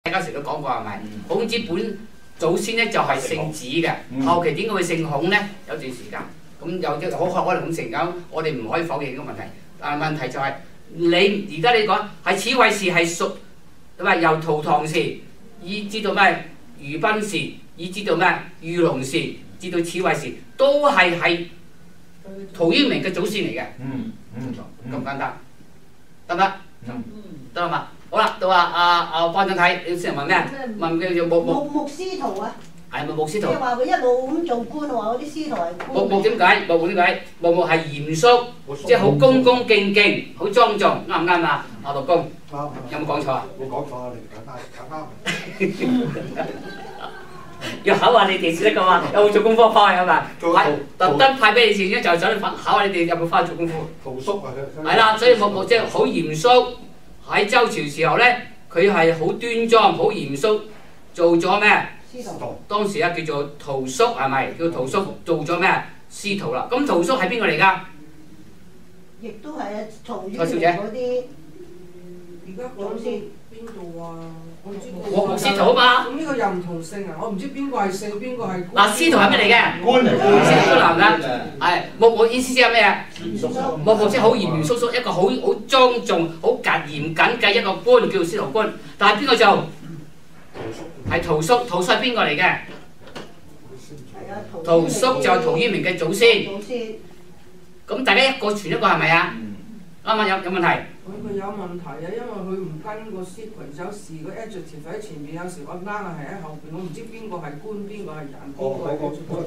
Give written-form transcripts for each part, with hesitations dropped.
嗰時都講過係咪？孔子本祖先咧就係姓子嘅，後期點解會姓孔咧？有段時間咁有啲好可能咁成咁，我哋唔可以否認呢個問題。但係問題就係、你而家你講係此位氏係屬唔係由陶唐氏以至到咩虞賓氏，以至到咩御龍氏，至到此位氏，都係陶淵明嘅祖先嚟嘅。咁簡單，得唔得？得啦嘛。好啦，到阿方丈睇，你先問咩？問叫做牧師徒啊？ 係咪牧師徒？ 即係話佢一路咁做官，話嗰啲師徒係官。 牧點解？牧點解？牧係嚴肅，即係好恭恭敬敬，好莊重，啱唔啱啊？阿陸公，有冇講錯啊？ 冇講錯啊！你講啱。 要考下你哋先得㗎嘛？有冇做功課翻係咪？特登派俾你先，就係想考下你哋有冇翻做功夫。 陶叔啊！ 係啦，所以牧即係好嚴肅。喺周朝時候咧，佢係好端莊、好嚴肅，做咗咩？ 師徒。 當時啊叫做陶叔係咪？叫陶叔做咗咩？師徒啦。咁陶叔係邊個嚟㗎？ 亦都係啊，陶淵明小姐嗰啲。 而家講先邊度啊？我唔知牧師徒啊嘛。 咁呢個又唔同姓啊！我唔知邊個係姓，邊個係嗱，師徒係咩嚟嘅？ 官嚟嘅。 師徒男㗎，係牧意思係咩啊？牧即係好嚴嚴肅肅，一個好莊重、好嚴謹嘅一個官，叫做師徒官。但係邊個做？係陶叔。陶叔係邊個嚟嘅？ 係啊， 陶叔就係陶淵明嘅祖先。 祖先。 咁大家一個傳一個係咪啊？啱唔啱？有問題？ 佢有問題啊，因為佢唔跟個 sequence，有時個 adjective 喺前面，有時個 noun 係喺後邊，我唔知邊個係官，邊個係人，邊個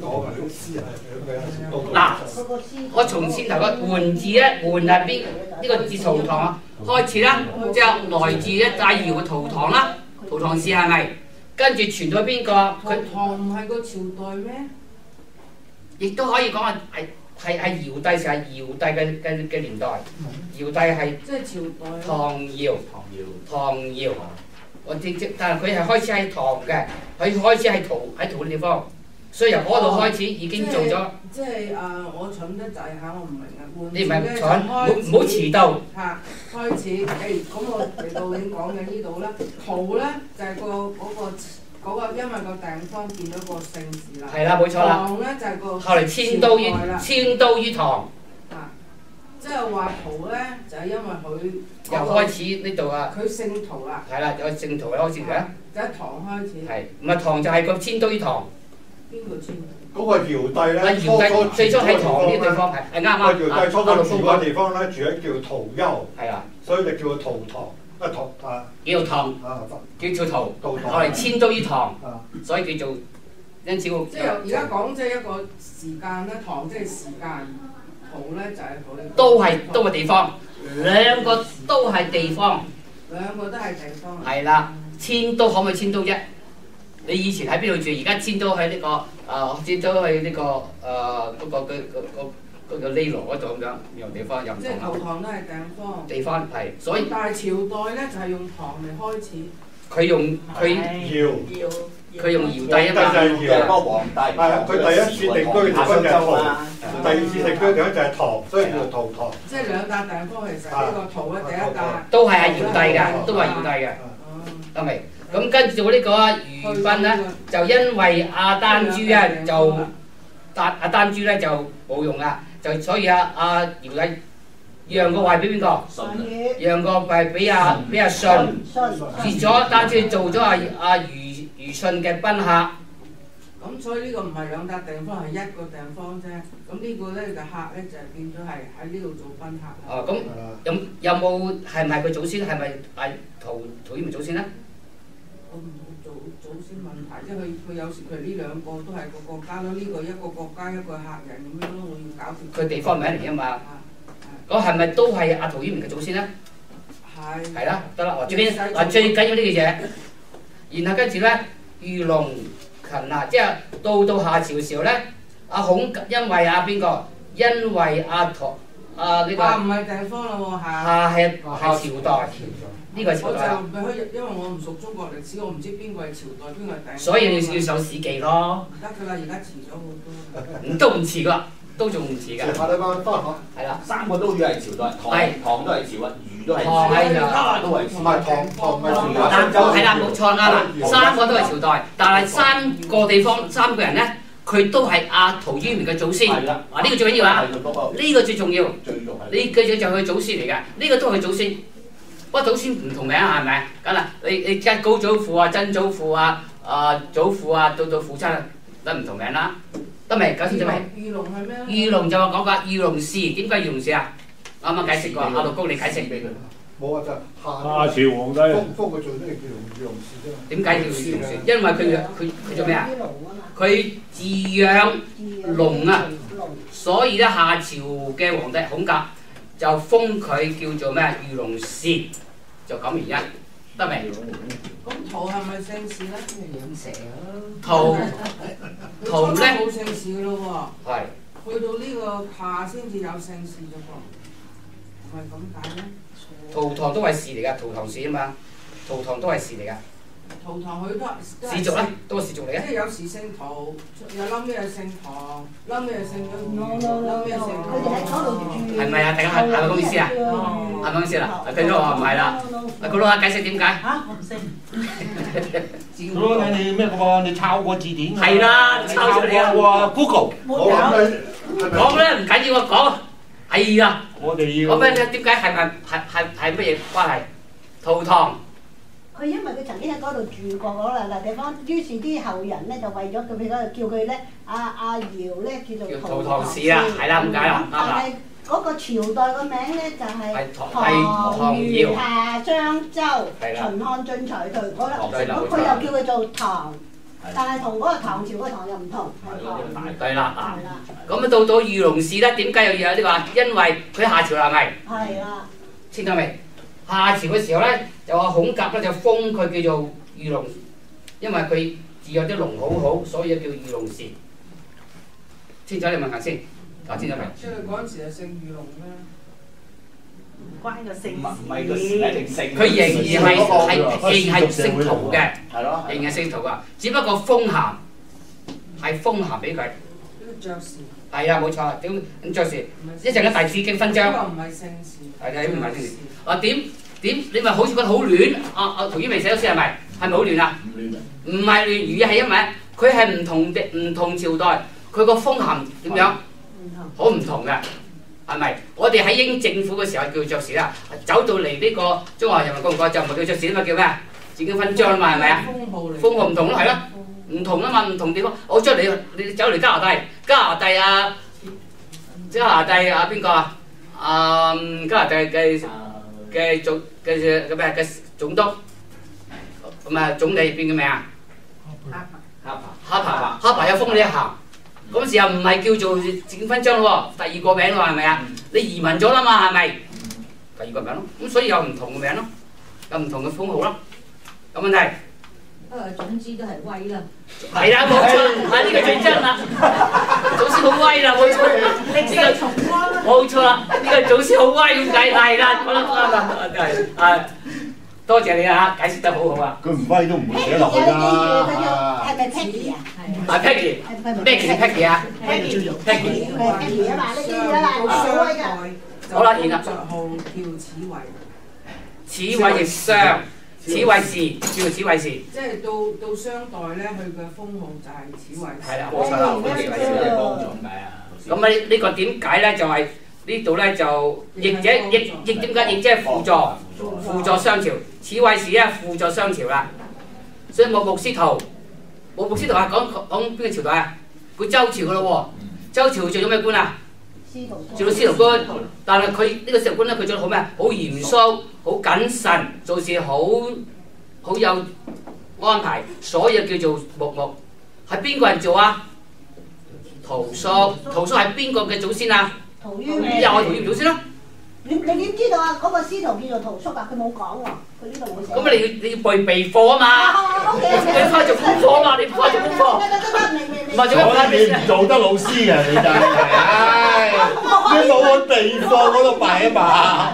係嗱，我從先頭個換字咧，換係邊呢個字陶唐啊？開始啦，即係來自咧戴堯嘅陶唐啦，陶唐氏係咪？跟住傳到邊個？ 佢唐唔係個朝代咩？ 亦都可以講係堯帝時係堯帝嘅年代，堯帝係即係朝代。 唐堯，我但係佢係開始喺唐嘅，佢開始喺陶嘅地方，所以由嗰度開始已經做咗。 即係我蠢得滯嚇，我唔明啊。 你唔係蠢，唔好遲到。 嚇，開始咁我嚟到你講嘅呢度咧，陶咧就係嗰個，因為個地方變咗個姓氏啦。 係啦，冇錯啦。 唐咧就係個後嚟遷都於唐。 即係話陶咧，就係因為佢由開始呢度啊。 佢姓陶啦。 係啦，有姓陶嘅開始嘅。 就喺唐開始。 係，唔係唐就係個遷都於唐。 邊個遷？ 嗰個堯帝咧， 堯帝最初喺唐呢個地方係啱啱。 個堯帝初初住嗰個地方咧，住喺叫陶丘。 係啦。 所以就叫做陶唐。 叫唐。叫做陶。後嚟遷都於唐。所以叫做，因此即係而家講即係一個時間咧，唐即係時間。陶咧就係佢都係地方，兩個都係地方。 兩個都係地方。 係啦，遷都可唔可以遷都啫？你以前喺邊度住？而家遷都喺呢個遷都喺呢個嗰個呢羅嗰度咁樣，樣地方又唔同啦。 即係陶唐都係地方。 地方係，所以。 但係朝代咧就係用唐嚟開始。 佢用堯帝啊嘛。 就係個皇帝。係佢第一次定居嘅地方就係陶，第二次定居嘅地方就係唐，所以叫做陶唐。 即係兩笪地方其實呢個陶咧第一笪。 都係堯帝㗎，都係堯帝嘅。得未？咁跟住呢個虞賓咧，就因為阿丹珠咧就阿丹珠咧就冇用啦，就所以阿堯帝讓個位俾邊個？讓個位俾阿舜，截咗丹珠做咗阿虞舜嘅賓客。 咁所以呢個唔係兩笪地方，係一個地方啫。咁呢個咧嘅客咧就變咗係喺呢度做賓客。 哦，咁有冇係咪佢祖先？係咪陶淵明祖先咧？ 我唔祖先問題，即係佢有時佢呢兩個都係個國家咯，呢個一個國家一個客人咁樣咯，我要搞掂。 佢地方名嚟㗎嘛？咁係咪都係阿陶淵明嘅祖先咧？ 係。係啦，得啦，最緊要呢個嘢。然後跟住咧，御龍群啊，即係到夏朝時候咧，阿孔因為阿邊個？因為阿呢個。 唔係地方啦喎， 夏係朝代。呢個係朝代啦。 因為我唔熟中國歷史，我唔知邊個係朝代，邊個係帝。 所以你要上《史記》咯。 唔得㗎啦，而家遲咗好多。 都唔遲㗎，都仲唔遲㗎。 下禮拜翻學。 係啦。 三個都要係朝代，唐都係朝啊，虞都係唐係茶都係唔係唐唔係唐嗱，係啦，冇錯啱啦，三個都係朝代，但係三個地方三個人咧，佢都係阿陶淵明嘅祖先。 係啦， 啊呢個最緊要啊，呢個最重要。 最重係。 你記住就係佢祖先嚟㗎，呢個都係佢祖先。不過祖先唔同名係咪？梗啦，你即係高祖父啊、曾祖父啊、祖父啊，到父親啊，都唔同名啦。得未？搞清楚未？ 御龍係咩？ 御龍就話講㗎，御龍氏點解御龍氏啊？啱啱解釋過，阿陸公你解釋俾佢。 冇啊，就夏朝皇帝封佢做呢個叫御龍氏啫嘛。 點解叫御龍氏？因為佢做咩啊？佢飼養龍啊，所以咧夏朝嘅皇帝孔甲就封佢叫做咩？御龍氏，就咁原因，得未？ 咁陶係咪姓氏咧？ 養蛇咯。 陶咧冇姓氏嘅咯係喎，去到呢個夏先至有姓氏啫噃，係咪咁解咧？ 陶唐都係氏嚟㗎，陶唐氏啊嘛，陶唐都係氏嚟㗎。 陶唐佢都係氏族咧，都係氏族嚟嘅。 即係有時姓陶，又冧尾又姓唐，冧尾又姓咗 no 禹， no no， 冧尾又姓佢哋喺嗰度住。 係咪啊？大家係咪咁意思啊？係咪咁意思啦？佢都話唔係啦。佢老下解釋點解？ 嚇，我唔識。 你咩嘅喎？你抄過字典㗎？ 係啦，抄出嚟啊過 Google。 我諗你講咧唔緊要啊，講。哎呀， 我哋要。 講俾你聽，點解係乜嘢關係？陶唐。 佢因為佢曾經喺嗰度住過嗰笪地方，於是啲後人咧就為咗佢嗰度叫佢咧阿堯咧叫做陶唐氏啦，係啦，咁解啦，啱啦。 但係嗰個朝代個名咧就係唐虞夏商周係啦秦漢晉隋唐嗰啦， 對啦咁佢又叫佢做唐，但係同嗰個唐朝嗰個唐又唔同，係唐。 對啦，啊係啦， 咁到御龍氏咧，點解又要有呢個？因為佢夏朝係咪？ 係啦， 清楚未？夏朝嘅時候咧，就話孔甲咧就封佢叫做御龍，因為佢飼養啲龍好好，所以叫御龍氏。清楚你問下先，搞清楚未？ 即係嗰陣時係姓御龍咩？ 唔關個姓唔係個氏一定姓。 佢仍然係姓陶嘅， 係咯。 仍然係姓陶噶，只不過封鹹係封鹹俾佢。 呢個爵士。 係啊，冇錯。咁爵士一陣嘅《弟子經》分章。 呢個唔係姓氏。 係啊，唔係姓氏。啊點？你咪好似覺得好亂？陶淵明寫咗詩係咪？係咪好亂啊？ 唔亂啊！ 唔係亂，而係因為佢係唔同朝代，佢個封鹹點樣？好唔同嘅，係咪？我哋喺英政府嘅時候叫爵士啦，走到嚟呢個中華人民共和國就唔係叫爵士啊嘛，叫咩啊？紫荊勳章啊嘛，係咪啊？ 封號嚟。 封號唔同咯，係咯，唔同啊嘛，唔同地方。我出嚟你走嚟加拿大啊，加拿大邊個啊？加拿大嘅總督，咁啊總理變嘅名啊？哈帕有封你一行，嗰時又唔係叫做紫荊勳章咯喎，第二個名喎係咪啊？你移民咗啦嘛係咪？第二個名咯，咁所以有唔同嘅名咯，有唔同嘅封號咯，有問題？ 總之都係威啦。 係啦，冇錯，呢個最真啦，祖師好威啦，冇錯，呢個重溫冇錯啦，呢個祖師好威咁解，係啦，講得啱啦，係多謝你啊，解釋得好好啊。 佢唔威都唔會寫落去啦。 係咪 Peggy 啊？ 啊 Peggy 啊 Peggy 啊嘛，呢啲啊嘛，好威㗎。 好啦，然後爵號叫此為。 此為亦商，此為氏，叫做此為氏。 即係到商代咧，佢嘅封號就係此為氏。 係啦，冇錯啦，好嘅， 係幫助解啊。 咁啊呢個點解咧？就係呢度咧就亦點解？亦即係輔助商朝。此為氏咧輔助商朝啦。所以牧師圖係講邊個朝代啊？佢周朝噶咯喎，周朝做咗咩官啊？做到司徒官，但係佢呢個司徒官咧，佢做得好咩？好嚴肅，好謹慎，做事好有安排，所以叫做牧。係邊個人做啊？陶叔係邊個嘅祖先啊？ 陶淵明。 又係陶淵明祖先咯。 你點知道啊？嗰個司徒叫做陶叔啊？佢冇講喎，佢呢度冇寫。 咁啊，你要備課啊嘛。你翻去做功課啊嘛，你唔翻去做功課。唔係做咩？ 所以你唔做得老師嘅你就係，唉，你冇去備課嗰度擺啊嘛。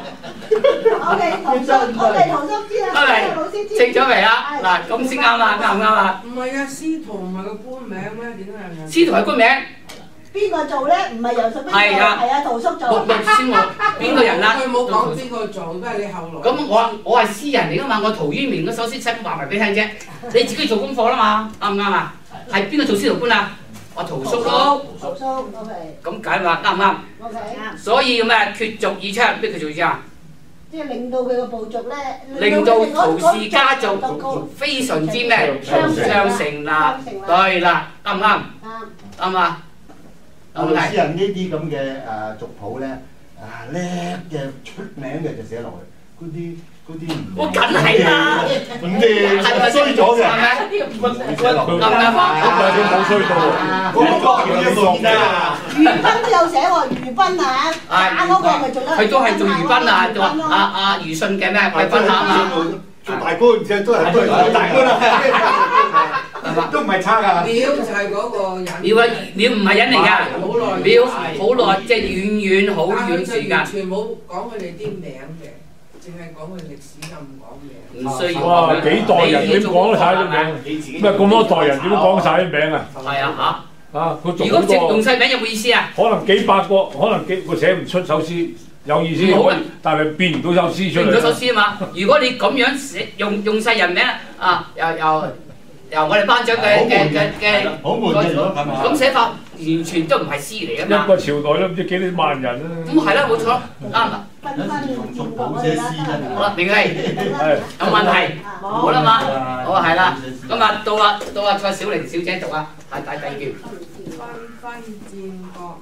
我哋陶叔知啦，老師知。 清咗未啊？嗱，咁先啱啦，啱唔啱啊？ 唔係啊，司徒唔係個官名咩？點解係？ 司徒係官名， 邊個做咧？唔係由屬邊個？ 係啊係啊，陶叔做。 六先我邊個人啦？ 佢冇講邊個做，都係你後來。 咁我係私人嚟噶嘛，我陶淵明嗰首詩使乜話埋俾你聽啫？你自己做功課啦嘛，啱唔啱啊？係邊個做司徒官啊？我陶叔咯。 陶叔，OK。 咁解話啱唔啱？ OK。 所以咩決族以昌，咩決族以昌？ 即係令到佢個部族咧， 令到陶氏家族非常之咩？昌盛啦，對啦，啱唔啱？啱啊！ 我哋私人呢啲咁嘅族譜咧，叻嘅出名嘅就寫落去，嗰啲唔我梗係啦， 咁啲衰咗嘅， 係咪？啱唔啱？ 佢冇衰到喎，嗰個叫一個啊！ 余斌都有寫喎，余斌啊，打嗰個咪做得。 佢都係做余斌啊，做阿余信嘅咩？貴賓啊嘛。 做大官，而且都係做大官啦，都唔係差㗎。 廟就係嗰個人。 廟唔係人嚟㗎，廟好耐，即係遠好遠時間。 完全冇講佢哋啲名嘅，淨係講佢歷史就唔講名。 唔需要。 哇！幾代人點講晒啲名？咩咁多代人點講晒啲名啊？ 係啊嚇！ 啊！佢如果直用晒名有冇意思啊？ 可能幾百個，可能佢寫唔出首詩，有意思可以，但係變唔到首詩出嚟。 變唔到首詩啊嘛！如果你咁樣寫用晒人名啊，由我哋班長嘅好悶嘅， 咁寫法完全都唔係詩嚟㗎嘛！ 一個朝代都唔知幾多萬人啦。 咁係啦，冇錯，啱啦。好啦，明氣有問題，好啦嘛，好係啦。咁啊，到啊蔡小玲小姐讀啊，第二段。 分戰國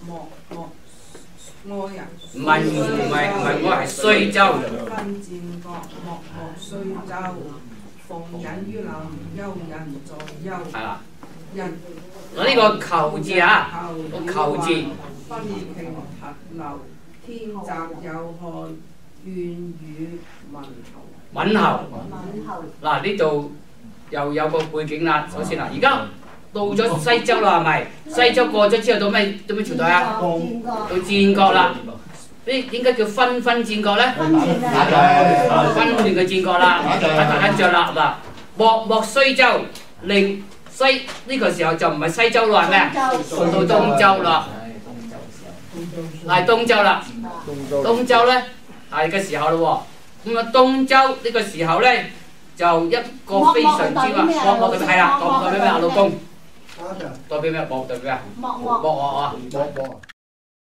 莫人。 唔係我係衰州。 分戰國莫衰州。逢人於南，憂人在憂。 係啦。 人。 我呢個求字啊，個求字。 分頃合流，天澤有漢，怨與文侯。 文侯。嗱呢度又有個背景啦。首先嗱，而家到咗西周啦，係咪？西周過咗之後到咩朝代啊？到戰國啦。呢點解叫分戰國咧？分段嘅戰國啦，打仗啦嗱。莫衰州，令西呢個時候就唔係西周咯，係咩啊？到東周啦，係東周啦。東周咧係嘅時候咯喎。咁啊東周呢個時候咧就一個非常之話，莫代表係啦，代表咩啊？老公。代表咩？莫代表咩？莫啊！